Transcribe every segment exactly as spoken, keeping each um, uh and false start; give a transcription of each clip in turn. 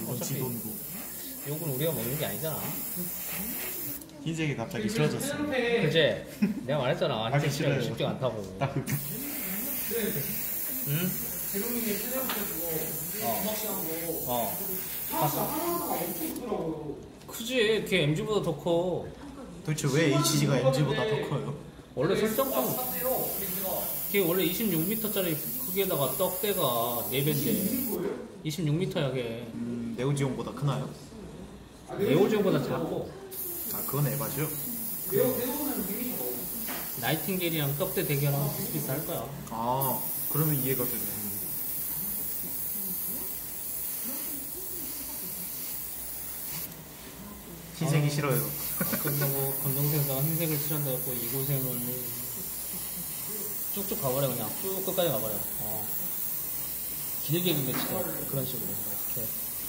어차피 지돈도. 욕은 우리가 먹는 게 아니잖아. 흰색이 갑자기 싫어졌어. 그제 내가 말했잖아. 하기 흰색 싫어하기 싫어요. 쉽지가 않다고. 딱 그. 응? 어. 어. 크지. 걔 엠지보다 더 커. 도대체 왜 에이치지가 엠지보다 더 커요? 원래 설정상 걔 원래 이십육 미터짜리 크기에다가 떡대가 네 배인데 이십육 미터야 걔. 음, 네오지온보다 크나요? 네오지온보다 작고. 아, 그건 에바죠. 나이팅게일이랑 떡대 대결하면 비슷비슷할 거야. 아, 그러면 이해가 되네. 흰색이 아, 싫어요. 아, 그리고 검정색에다가 흰색을 칠한다고 이 고생을 쭉쭉 가버려. 그냥 쭉 끝까지 가버려. 어. 길게 길게 치자. 그런 식으로 이렇게.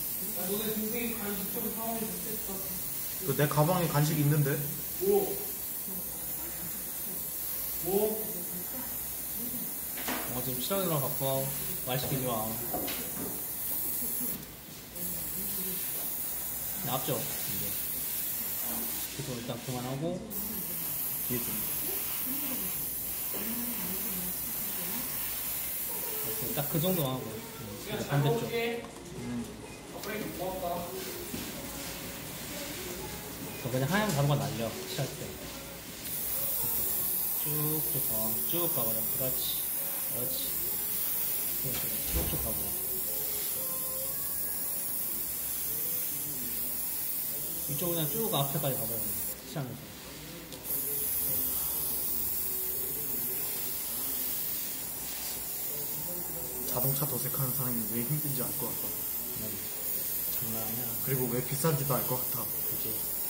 그 내 가방에 간식 있는데? 뭐? 어, 지금 칠하느라 바빠. 말 시키지 마. 앞죠, 이제. 그래서 일단 그만하고. 뒤에 좀. 이렇게 딱 그 정도 하고. 이제 반대쪽. 음. 저 그냥 하얀 가루가 날려, 칠할 때. 쭉쭉 가, 쭉 가버려. 그렇지. 그렇지. 쭉쭉 가버려. 이쪽은 그냥 쭉 앞에까지 가버려. 칠하면서. 자동차 도색하는 사람이 왜 힘든지 알 것 같다. 네. 장난 아니야. 그리고 왜 비싼지도 알 것 같아. 그치.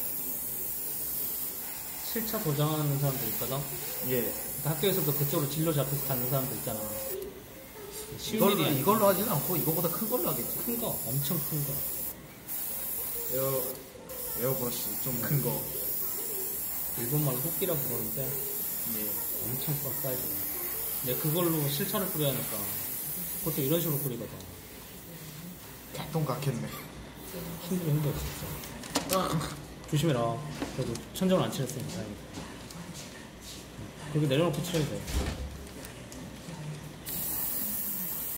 칠 차 도장하는 사람들 있거든? 예. 학교에서도 그쪽으로 진로 잡혀서 가는 사람들 있잖아. 쉬운 이걸로, 일이 아니야. 이걸로 하진 않고 이거보다 큰 걸로 하겠지. 큰 거, 엄청 큰 거. 에어, 에어브러쉬 좀 큰 거. 일본말로 호끼라 부르는데 예. 엄청 큰 사이즈야. 근데 그걸로 실차를 뿌려야 하니까 보통 이런 식으로 뿌리거든. 개똥 같겠네. 힘들어 힘들어 진짜. 조심해라. 그래도 천정을 안 칠했으니까 다행이다. 그리고 내려놓고 칠해야 돼.